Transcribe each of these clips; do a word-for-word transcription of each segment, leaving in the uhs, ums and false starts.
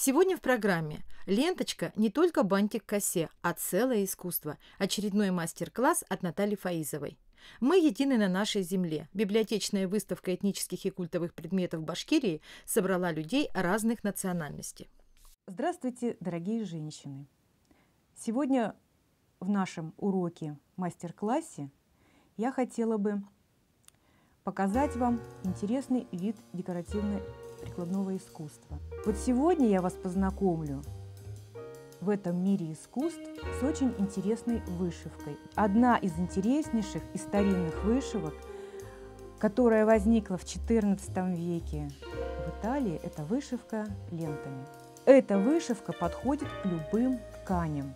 Сегодня в программе ленточка не только бантик к косе, а целое искусство. Очередной мастер-класс от Натальи Фаизовой. Мы едины на нашей земле. Библиотечная выставка этнических и культовых предметов Башкирии собрала людей разных национальностей. Здравствуйте, дорогие женщины! Сегодня в нашем уроке, мастер-классе, я хотела бы показать вам интересный вид декоративно-прикладного искусства. Вот сегодня я вас познакомлю в этом мире искусств с очень интересной вышивкой. Одна из интереснейших и старинных вышивок, которая возникла в четырнадцатом веке в Италии, это вышивка лентами. Эта вышивка подходит к любым тканям.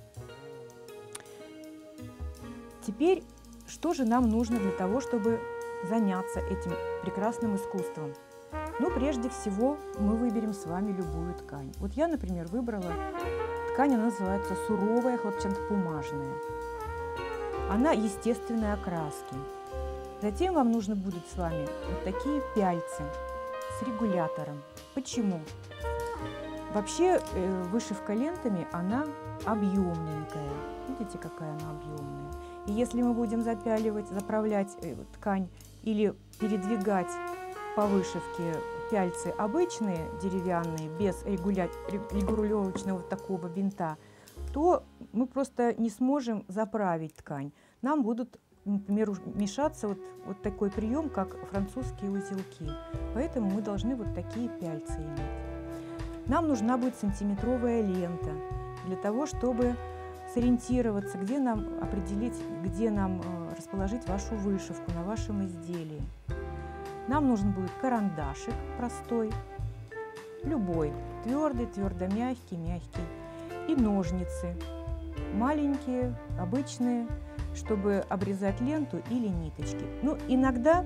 Теперь, что же нам нужно для того, чтобы заняться этим прекрасным искусством? Ну, прежде всего, мы выберем с вами любую ткань. Вот я, например, выбрала ткань, она называется суровая хлопчатобумажная. Она естественной окраски. Затем вам нужно будет с вами вот такие пяльцы с регулятором. Почему? Вообще э, вышивка лентами, она объемненькая. Видите, какая она объемная. И если мы будем запяливать, заправлять э, ткань или передвигать по вышивке пяльцы обычные, деревянные, без регуля... регулировочного вот такого бинта, то мы просто не сможем заправить ткань. Нам будут, например, мешаться вот, вот такой прием, как французские узелки. Поэтому мы должны вот такие пяльцы иметь. Нам нужна будет сантиметровая лента для того, чтобы сориентироваться, где нам определить, где нам расположить вашу вышивку на вашем изделии. Нам нужен будет карандашик простой, любой, твердый, твердо-мягкий, мягкий, и ножницы, маленькие, обычные, чтобы обрезать ленту или ниточки. Ну, иногда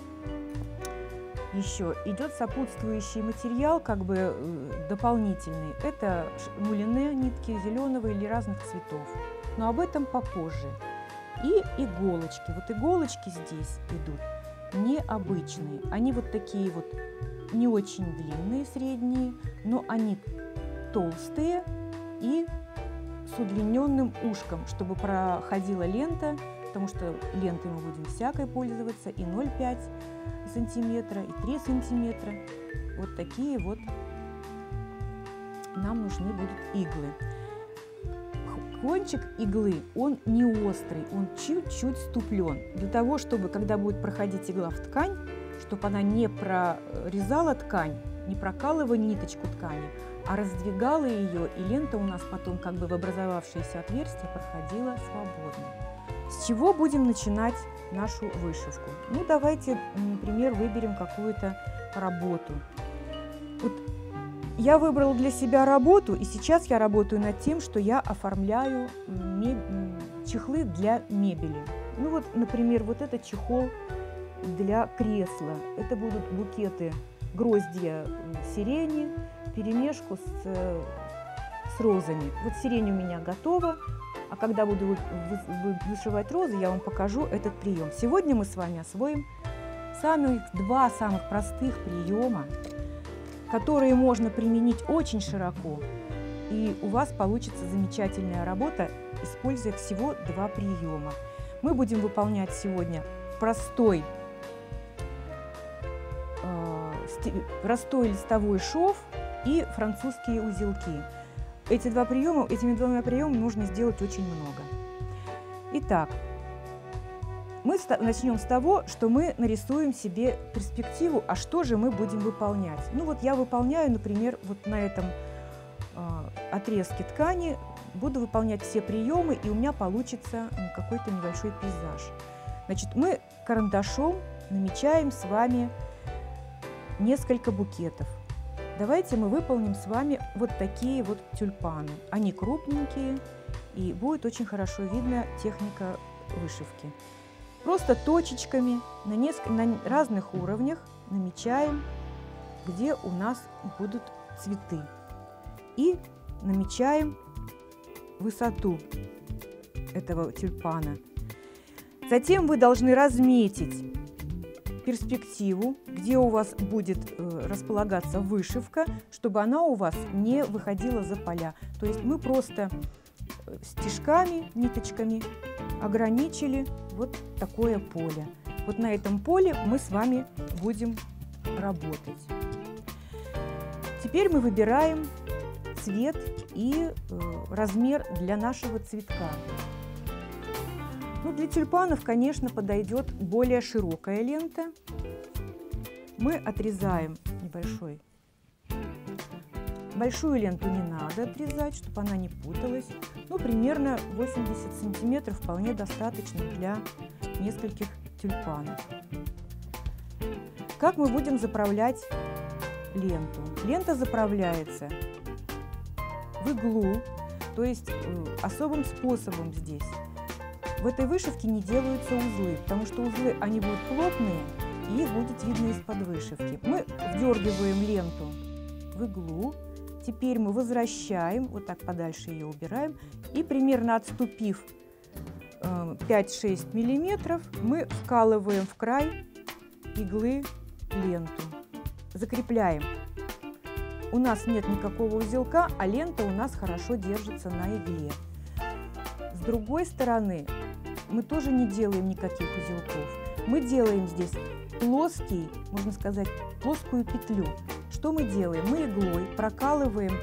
еще идет сопутствующий материал, как бы э, дополнительный. Это мулине, нитки зеленого или разных цветов. Но об этом попозже. И иголочки. Вот иголочки здесь идут необычные. Они вот такие вот не очень длинные, средние, но они толстые и с удлиненным ушком, чтобы проходила лента, потому что лентой мы будем всякой пользоваться, и ноль целых пять сантиметра, и три сантиметра. Вот такие вот нам нужны будут иглы. Кончик иглы, он не острый, он чуть-чуть ступлен. Для того, чтобы, когда будет проходить игла в ткань, чтобы она не прорезала ткань, не прокалывала ниточку ткани, а раздвигала ее, и лента у нас потом как бы в образовавшееся отверстие проходила свободно. С чего будем начинать нашу вышивку? Ну, давайте, например, выберем какую-то работу. Вот я выбрала для себя работу, и сейчас я работаю над тем, что я оформляю чехлы для мебели. Ну вот, например, вот это чехол для кресла. Это будут букеты гроздья сирени вперемешку с, с розами. Вот сирень у меня готова, а когда буду вышивать розы, я вам покажу этот прием. Сегодня мы с вами освоим самых, два самых простых приема, которые можно применить очень широко, и у вас получится замечательная работа, используя всего два приема. Мы будем выполнять сегодня простой, э, простой листовой шов и французские узелки. Эти два приема, этими двумя приемами нужно сделать очень много. Итак, мы начнем с того, что мы нарисуем себе перспективу, а что же мы будем выполнять. Ну вот я выполняю, например, вот на этом э, отрезке ткани, буду выполнять все приемы, и у меня получится какой-то небольшой пейзаж. Значит, мы карандашом намечаем с вами несколько букетов. Давайте мы выполним с вами вот такие вот тюльпаны. Они крупненькие, и будет очень хорошо видна техника вышивки. Просто точечками на, несколько, на разных уровнях намечаем, где у нас будут цветы. И намечаем высоту этого тюльпана. Затем вы должны разметить перспективу, где у вас будет э, располагаться вышивка, чтобы она у вас не выходила за поля. То есть мы просто стежками, ниточками ограничили вот такое поле. Вот на этом поле мы с вами будем работать. Теперь мы выбираем цвет и э, размер для нашего цветка. Ну, для тюльпанов, конечно, подойдет более широкая лента. Мы отрезаем небольшой. Большую ленту не надо отрезать, чтобы она не путалась. Ну, примерно восемьдесят сантиметров вполне достаточно для нескольких тюльпанов. Как мы будем заправлять ленту? Лента заправляется в иглу, то есть э, особым способом здесь. В этой вышивке не делаются узлы, потому что узлы, они будут плотные, и их будет видно из-под вышивки. Мы вдергиваем ленту в иглу, теперь мы возвращаем, вот так подальше ее убираем, и примерно отступив э, пять-шесть миллиметров, мы вкалываем в край иглы ленту, закрепляем. У нас нет никакого узелка, а лента у нас хорошо держится на игле. С другой стороны, мы тоже не делаем никаких узелков. Мы делаем здесь плоский, можно сказать, плоскую петлю. Что мы делаем? Мы иглой прокалываем,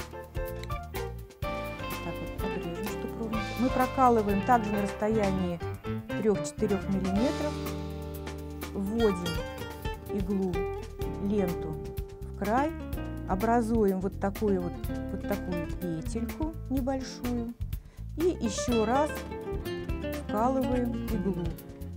так вот подрежем, чтобы ровно. Мы прокалываем также на расстоянии трёх-четырёх миллиметров, вводим иглу, ленту в край, образуем вот такую вот, вот такую петельку небольшую и еще раз вкалываем иглу,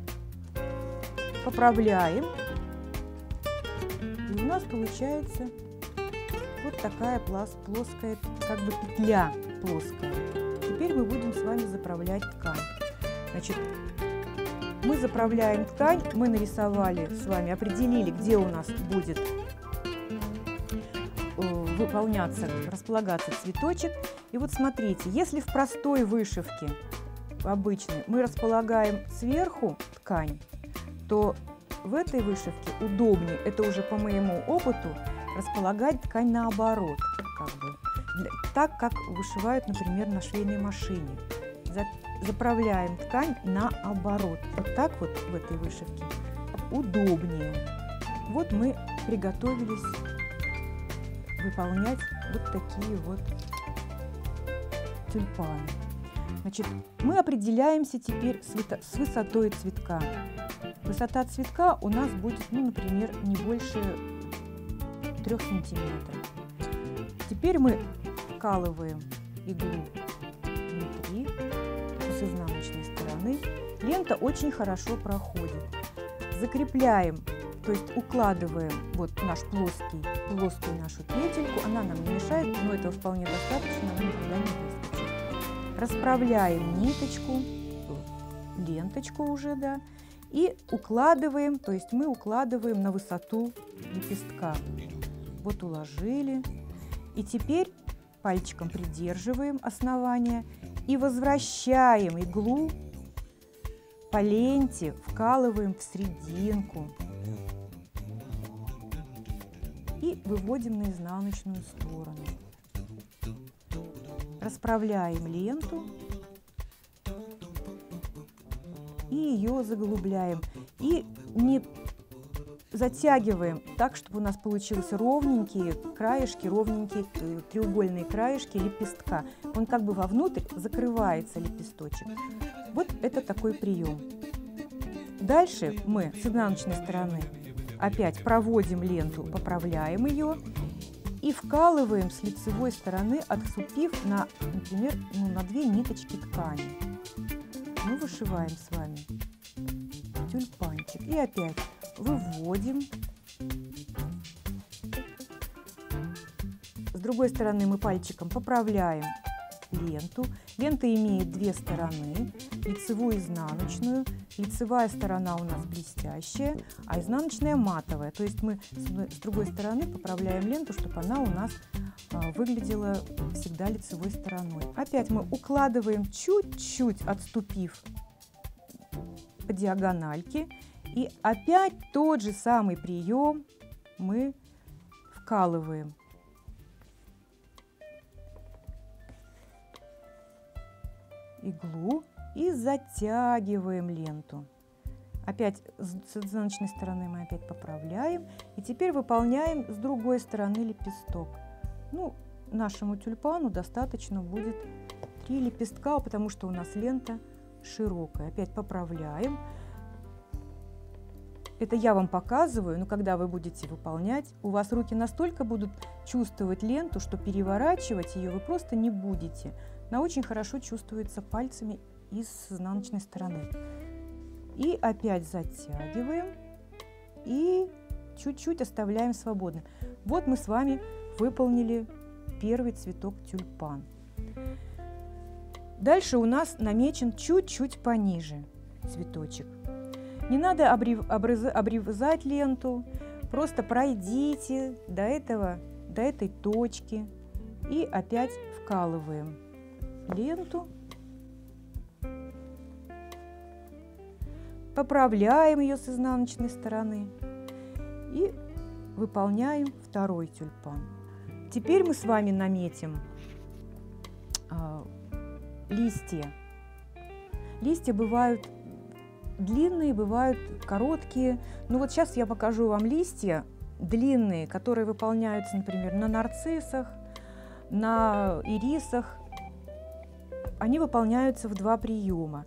поправляем, и у нас получается вот такая плоская, как бы петля плоская. Теперь мы будем с вами заправлять ткань. Значит, мы заправляем ткань, мы нарисовали с вами, определили, где у нас будет выполняться, располагаться цветочек. И вот смотрите, если в простой вышивке, обычной, мы располагаем сверху ткань, то в этой вышивке удобнее, это уже по моему опыту, располагать ткань наоборот, как бы, для, так как вышивают, например, на швейной машине. За, заправляем ткань наоборот. Вот так вот в этой вышивке удобнее. Вот мы приготовились выполнять вот такие вот тюльпаны. Значит, мы определяемся теперь с высотой цветка. Высота цветка у нас будет, ну, например, не больше трёх сантиметров. Теперь мы вкалываем иглу внутри, с изнаночной стороны. Лента очень хорошо проходит. Закрепляем, то есть укладываем вот наш плоский, плоскую нашу петельку. Она нам не мешает, но этого вполне достаточно, она никуда не выскочит. Расправляем ниточку, ленточку уже, да, и укладываем, то есть мы укладываем на высоту лепестка. Вот уложили. И теперь пальчиком придерживаем основание и возвращаем иглу по ленте, вкалываем в серединку и выводим на изнаночную сторону. Расправляем ленту и ее заглубляем. И не затягиваем так, чтобы у нас получились ровненькие краешки, ровненькие треугольные краешки лепестка. Он как бы вовнутрь закрывается, лепесточек. Вот это такой прием. Дальше мы с изнаночной стороны опять проводим ленту, поправляем ее и вкалываем с лицевой стороны, отступив на, например, ну, на две ниточки ткани. Мы вышиваем с вами тюльпанчик и опять выводим. С другой стороны мы пальчиком поправляем ленту. Лента имеет две стороны, лицевую и изнаночную. Лицевая сторона у нас блестящая, а изнаночная матовая. То есть мы с другой стороны поправляем ленту, чтобы она у нас выглядела всегда лицевой стороной. Опять мы укладываем, чуть-чуть отступив по диагональке, И опять тот же самый прием мы вкалываем. Иглу и затягиваем ленту. Опять с изнаночной стороны мы опять поправляем. И теперь выполняем с другой стороны лепесток. Ну, нашему тюльпану достаточно будет три лепестка, потому что у нас лента широкая. Опять поправляем. Это я вам показываю, но когда вы будете выполнять, у вас руки настолько будут чувствовать ленту, что переворачивать ее вы просто не будете. Она очень хорошо чувствуется пальцами и с изнаночной стороны. И опять затягиваем и чуть-чуть оставляем свободным. Вот мы с вами выполнили первый цветок тюльпан. Дальше у нас намечен чуть-чуть пониже цветочек. Не надо обрезать ленту, просто пройдите до этого, до этой точки и опять вкалываем ленту, поправляем ее с изнаночной стороны и выполняем второй тюльпан. Теперь мы с вами наметим э, листья. Листья бывают длинные, бывают короткие. Ну вот сейчас я покажу вам листья длинные, которые выполняются, например, на нарциссах, на ирисах. Они выполняются в два приема.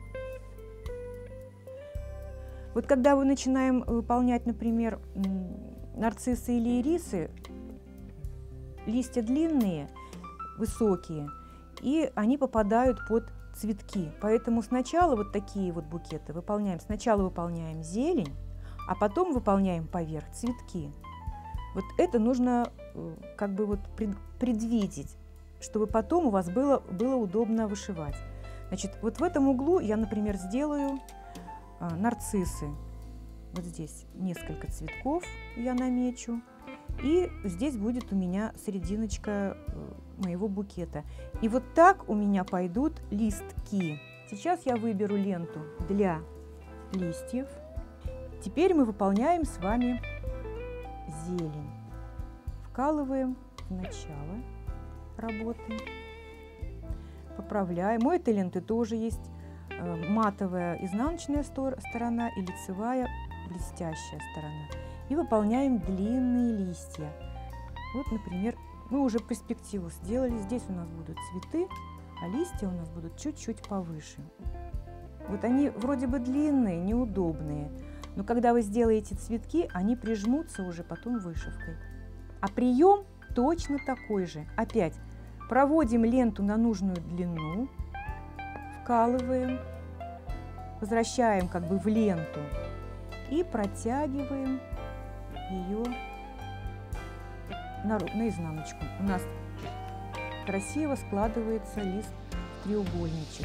Вот когда мы начинаем выполнять, например, нарциссы или ирисы, листья длинные, высокие, и они попадают под цветки. Поэтому сначала вот такие вот букеты выполняем. Сначала выполняем зелень, а потом выполняем поверх цветки. Вот это нужно как бы вот предвидеть, чтобы потом у вас было, было удобно вышивать. Значит, вот в этом углу я, например, сделаю а, нарциссы. Вот здесь несколько цветков я намечу. И здесь будет у меня серединочка моего букета. И вот так у меня пойдут листки. Сейчас я выберу ленту для листьев. Теперь мы выполняем с вами зелень. Вкалываем в начало работы. Поправляем. У этой ленты тоже есть матовая изнаночная сторона и лицевая блестящая сторона. И выполняем длинные листья. Вот, например, мы уже перспективу сделали. Здесь у нас будут цветы, а листья у нас будут чуть-чуть повыше. Вот они вроде бы длинные, неудобные, но когда вы сделаете цветки, они прижмутся уже потом вышивкой. А прием точно такой же. Опять проводим ленту на нужную длину, вкалываем, возвращаем как бы в ленту и протягиваем ее на, на изнаночку. У нас красиво складывается лист треугольничек.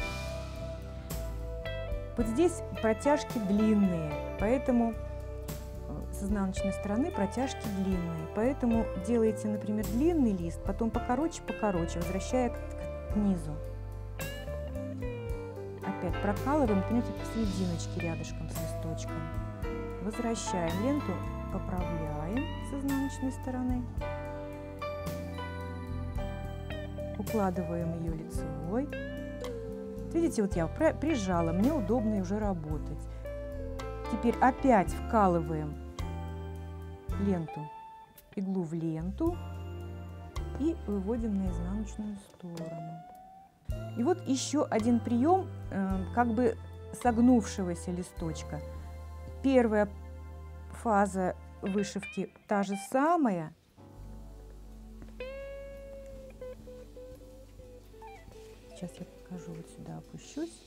Вот здесь протяжки длинные, поэтому с изнаночной стороны протяжки длинные. Поэтому делаете, например, длинный лист, потом покороче, покороче, возвращая к, к низу. Опять прокалываем, понимаете, посерединочке рядышком с листочком. Возвращаем ленту, поправляем с изнаночной стороны. Укладываем ее лицевой. Видите, вот я прижала, мне удобно уже работать. Теперь опять вкалываем ленту, иглу в ленту и выводим на изнаночную сторону. И вот еще один прием э, как бы согнувшегося листочка. Первая фаза вышивки та же самая. Сейчас я покажу, вот сюда опущусь.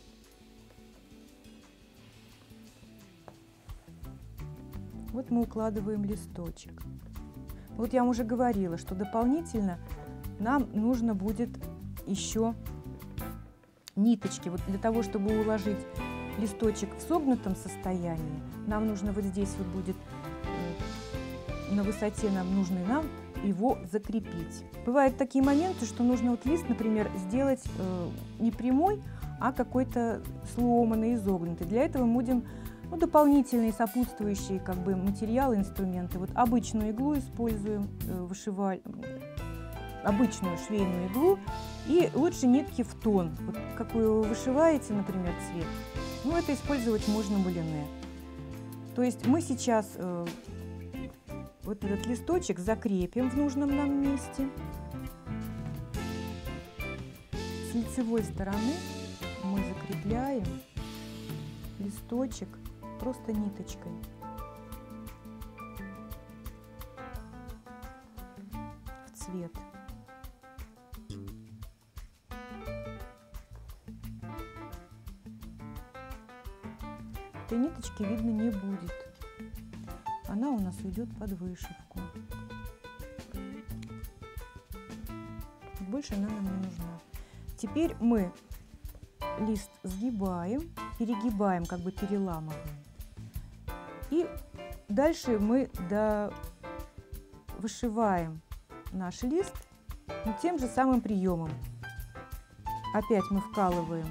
Вот мы укладываем листочек. Вот я вам уже говорила, что дополнительно нам нужно будет еще ниточки. Вот для того, чтобы уложить листочек в согнутом состоянии, нам нужно вот здесь вот будет, на высоте нам нужно нам его закрепить. Бывают такие моменты, что нужно вот лист, например, сделать э, не прямой, а какой-то сломанный, изогнутый. Для этого мы будем Ну, дополнительные сопутствующие как бы материалы, инструменты. Вот обычную иглу используем, э, вышиваль, обычную швейную иглу, и лучше нитки в тон. Вот какую вы вышиваете, например, цвет, ну, это использовать можно мулине. То есть мы сейчас э, вот этот листочек закрепим в нужном нам месте. С лицевой стороны мы закрепляем листочек просто ниточкой. В цвет. Этой ниточки видно не будет. Она у нас уйдет под вышивку. Больше она нам не нужна. Теперь мы лист сгибаем, перегибаем, как бы переламываем. И дальше мы до... вышиваем наш лист тем же самым приемом. Опять мы вкалываем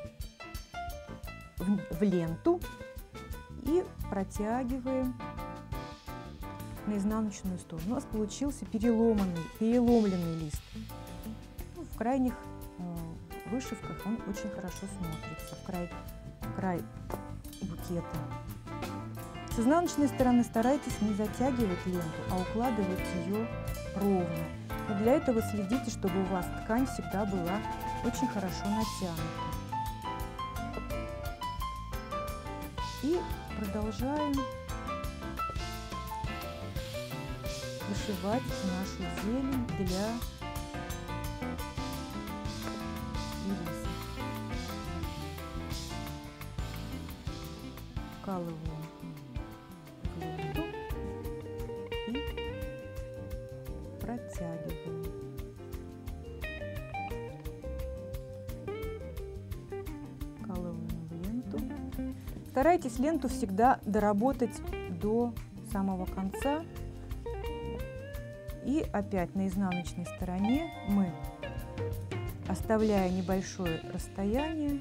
в, в ленту и протягиваем на изнаночную сторону. У нас получился переломанный, переломленный лист. Ну, в крайних э, вышивках он очень хорошо смотрится, в край, в край букета. С изнаночной стороны старайтесь не затягивать ленту, а укладывать ее ровно. И для этого следите, чтобы у вас ткань всегда была очень хорошо натянута. И продолжаем вышивать нашу зелень для ириса. Вкалываем в ленту и протягиваем. Вкалываем в ленту. Старайтесь ленту всегда доработать до самого конца. И опять на изнаночной стороне мы, оставляя небольшое расстояние,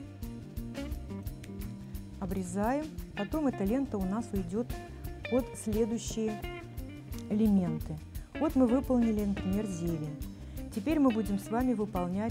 обрезаем. Потом эта лента у нас уйдет под следующие элементы. Вот мы выполнили, например, зелень. Теперь мы будем с вами выполнять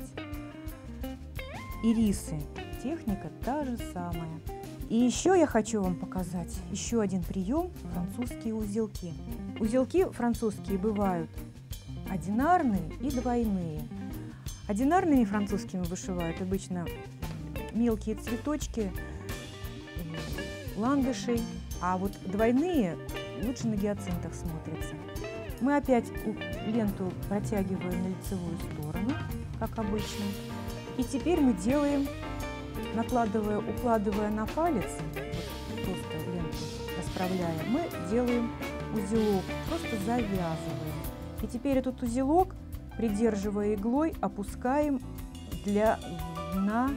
ирисы. Техника та же самая. И еще я хочу вам показать еще один прием – французские узелки. Узелки французские бывают одинарные и двойные. Одинарными французскими вышивают обычно мелкие цветочки, ландышей, а вот двойные лучше на гиацинтах смотрятся. Мы опять ленту протягиваем на лицевую сторону, как обычно. И теперь мы делаем, накладывая, укладывая на палец, вот просто ленту расправляя, мы делаем узелок, просто завязываем. И теперь этот узелок, придерживая иглой, опускаем для дна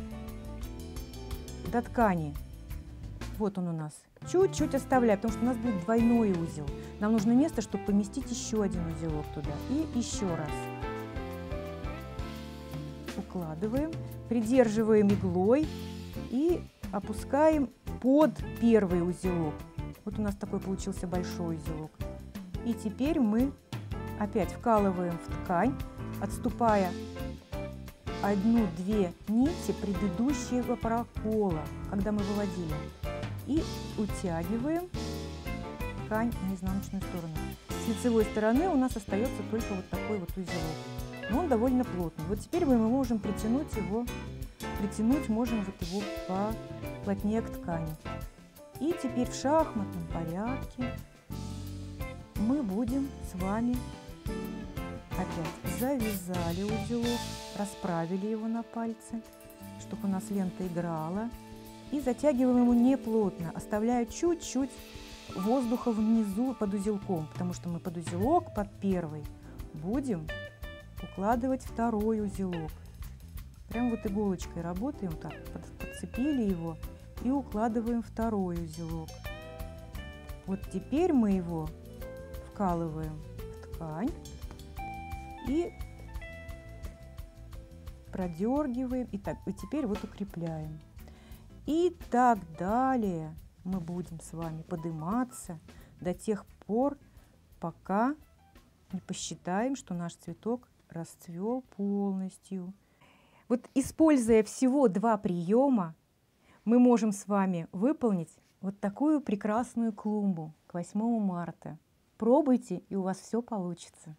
до ткани. Вот он у нас. Чуть-чуть оставляем, потому что у нас будет двойной узел. Нам нужно место, чтобы поместить еще один узелок туда. И еще раз. Укладываем, придерживаем иглой и опускаем под первый узелок. Вот у нас такой получился большой узелок. И теперь мы опять вкалываем в ткань, отступая одну-две нити предыдущего прокола, когда мы выводили. И утягиваем ткань на изнаночную сторону. С лицевой стороны у нас остается только вот такой вот узелок. Но он довольно плотный. Вот теперь мы можем притянуть его, притянуть можем вот его поплотнее к ткани. И теперь в шахматном порядке мы будем с вами опять завязали узелок, расправили его на пальце, чтобы у нас лента играла. И затягиваем его не плотно, оставляя чуть-чуть воздуха внизу под узелком, потому что мы под узелок, под первый, будем укладывать второй узелок. Прям вот иголочкой работаем, так подцепили его и укладываем второй узелок. Вот теперь мы его вкалываем в ткань и продергиваем, и, так, и теперь вот укрепляем. И так далее мы будем с вами подниматься до тех пор, пока не посчитаем, что наш цветок расцвел полностью. Вот используя всего два приема, мы можем с вами выполнить вот такую прекрасную клумбу к восьмому марта. Пробуйте, и у вас все получится.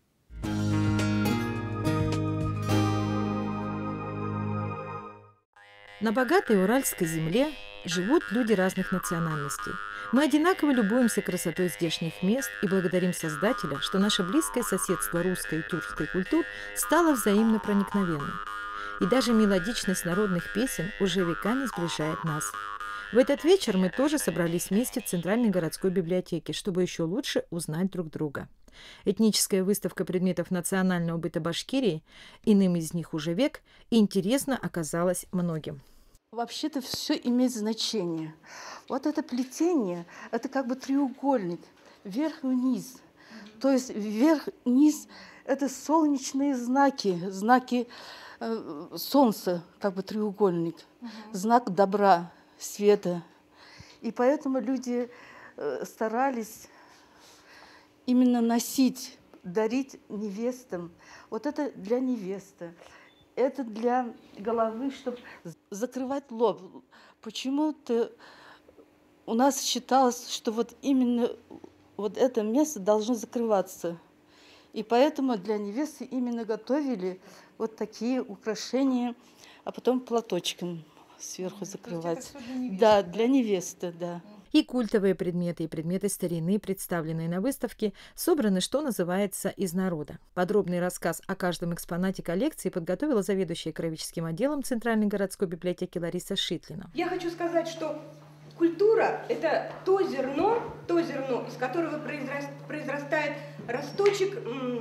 На богатой уральской земле живут люди разных национальностей. Мы одинаково любуемся красотой здешних мест и благодарим Создателя, что наше близкое соседство русской и тюркской культур стало взаимно проникновенным. И даже мелодичность народных песен уже веками сближает нас. В этот вечер мы тоже собрались вместе в Центральной городской библиотеке, чтобы еще лучше узнать друг друга. Этническая выставка предметов национального быта Башкирии, иным из них уже век, интересно оказалась многим. Вообще-то все имеет значение. Вот это плетение, это как бы треугольник, вверх и вниз. То есть вверх-вниз – это солнечные знаки, знаки э, солнца, как бы треугольник, угу. Знак добра, света. И поэтому люди э, старались именно носить, дарить невестам. Вот это для невесты. Это для головы, чтобы закрывать лоб. Почему-то у нас считалось, что вот именно вот это место должно закрываться. И поэтому для невесты именно готовили вот такие украшения, а потом платочком сверху закрывать. Для да, для невесты, да. И культовые предметы, и предметы старины, представленные на выставке, собраны, что называется, из народа. Подробный рассказ о каждом экспонате коллекции подготовила заведующая краеведческим отделом Центральной городской библиотеки Лариса Шитлина. Я хочу сказать, что культура – это то зерно, то зерно, из которого произрастает росточек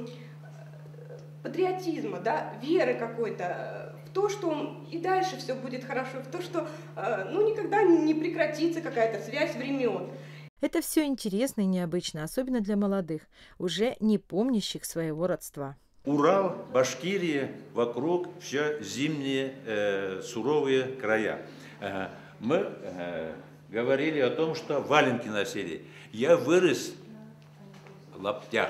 патриотизма, да, веры какой-то, в то, что и дальше все будет хорошо, в то, что ну, никогда не прекратится какая-то связь времен. Это все интересно и необычно, особенно для молодых, уже не помнящих своего родства. Урал, Башкирия, вокруг все зимние э, суровые края. Э, мы э, говорили о том, что валенки носили. Я вырос в лаптях.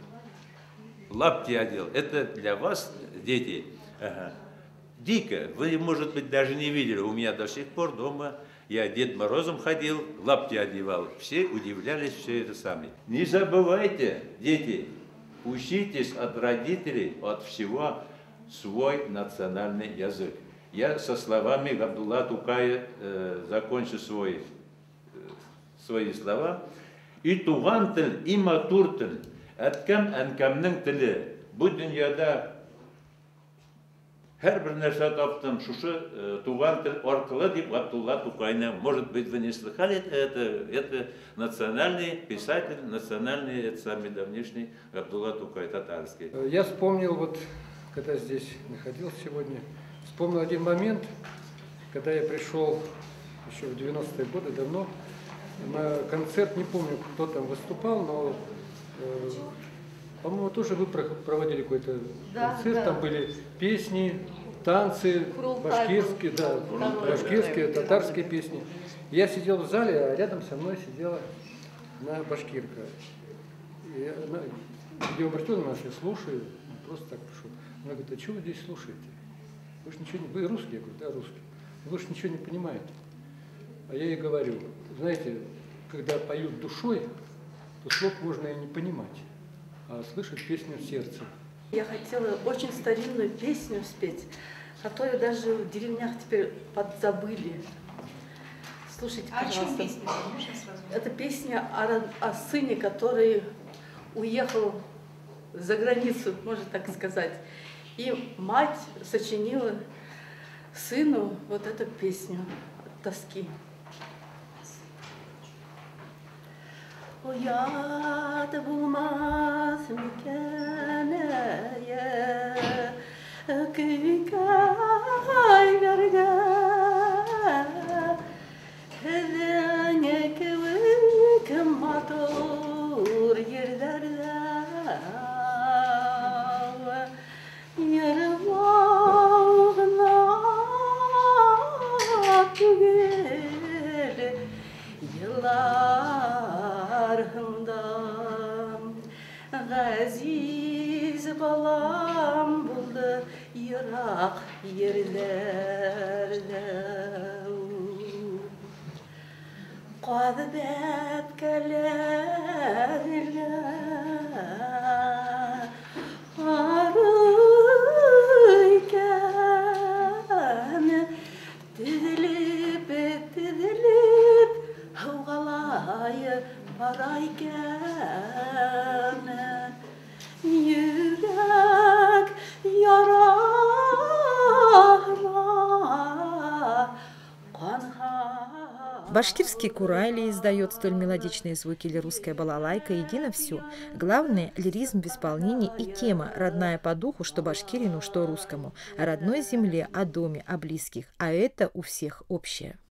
Лапти одел. Это для вас, дети, ага, дико. Вы, может быть, даже не видели. У меня до сих пор дома я Дед Морозом ходил, лапти одевал. Все удивлялись, все это самое. Не забывайте, дети, учитесь от родителей, от всего свой национальный язык. Я со словами Габдулла Тукая э, закончу свой, э, свои слова. И тугантель, и матуртель. Әткәм әнкәмнең теле. Бу дөньяда һәр бер нәрсә таптым, шушы туган тел аркылы дип Габдулла Тукайны. Может быть, вы не слыхали, это, это национальный писатель, национальный, это самый давнишний Габдулла Тукай, татарский. Я вспомнил, вот, когда здесь находился сегодня, вспомнил один момент, когда я пришел еще в девяностые годы, давно, на концерт, не помню, кто там выступал, но по-моему, тоже вы проводили какой-то да, концерт, да. Там были песни, танцы, башкирские, да, башкирские, татарские песни. Я сидел в зале, а рядом со мной сидела одна башкирка. И она, я обратил на нас, я слушаю, просто так пришел. Она говорит, а что вы здесь слушаете? Вы же ничего не... Вы русские? Я говорю, да, русские. Вы же ничего не понимаете. А я ей говорю, знаете, когда поют душой, то слов можно и не понимать, а слышать песню в сердце. Я хотела очень старинную песню спеть, которую даже в деревнях теперь подзабыли. Слушайте, пожалуйста. А о чем песня? Это песня о, о сыне, который уехал за границу, можно так сказать. И мать сочинила сыну вот эту песню от тоски. O yad bulmaz mükemmeye kıykay verge Hedene kıvık matur yerlerde Yarım ağına tügeli Yıllar yerlerde Qadbet kelerle arıyken Dizilip dizilip havgalayı barayken Yürek yarama kanha Башкирский курайли издает столь мелодичные звуки или русская балалайка, едино все. Главное – лиризм в исполнении и тема, родная по духу, что башкирину, что русскому, о родной земле, о доме, о близких, а это у всех общее.